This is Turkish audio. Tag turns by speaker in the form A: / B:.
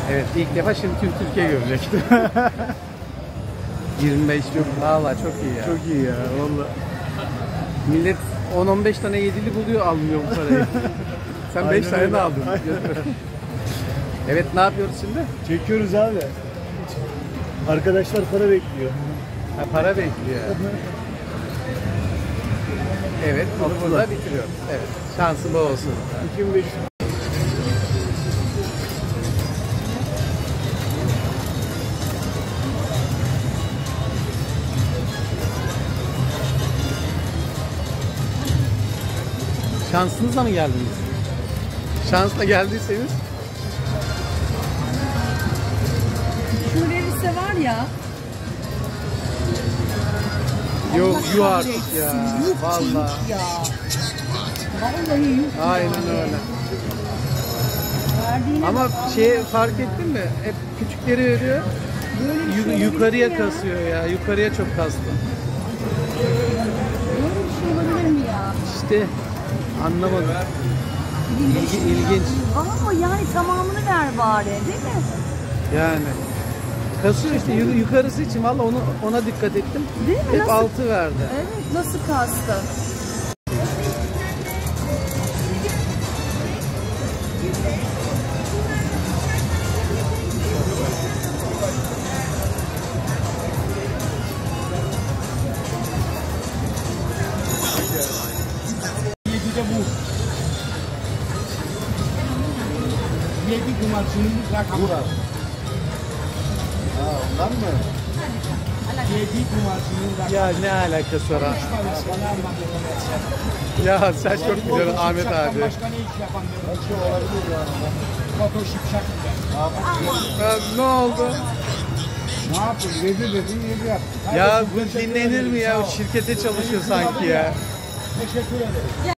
A: Evet, ilk defa şimdi tüm Türkiye görecek. 25 çok, valla çok iyi ya.
B: Çok iyi ya valla.
A: Millet 10-15 tane yedili buluyor, almıyor bu parayı. Sen 5 tane de aldın. Evet, ne yapıyoruz şimdi?
B: Çekiyoruz abi. Arkadaşlar para bekliyor.
A: Ha, para bekliyor. Evet, bunu burada bitiriyoruz. Evet, şansı bol olsun.
B: 2500.
A: Şansınızla mı geldiniz? Şansla geldiyseniz.
C: Şu verirse var ya.
A: Yok,
C: Allah
A: yuh artık
C: kahretsin,
A: ya.
C: yuh
A: Vallahi.
C: ya. Vallahi yuh.
A: Aynen öyle.
C: Verdiğine
A: Ama
C: bak,
A: şey fark ettin mi? Hep küçükleri veriyor.
C: böyle bir şey olabilir
A: Yukarıya
C: mi ya?
A: kasıyor ya. Yukarıya çok kastı.
C: Böyle bir şey olabilir mi ya?
A: İşte anlamadım. İlginç.
C: Ama yani tamamını ver bari, değil mi?
A: Yani. Kasıyor işte yukarısı için valla ona dikkat ettim.
C: Değil mi?
A: Hep
C: Nasıl?
A: 6 verdi.
C: Evet, nasıl kastı?
D: Yedi kumaşının rakamı var.
B: Ondan mı?
D: Yedi kumaşının rakamı.
A: Ya ne alakası var ha? Ya sen çok güzel Ahmet abi.
D: Başka ne iş yapan bir olabilir yani. Foto şipşak.
A: Ya, ne oldu?
D: Ne yapayım? Yedi yaptım.
A: Ya bu dinlenir mi ya? Şirkete çalışıyor sanki ya.
D: Teşekkür ederim.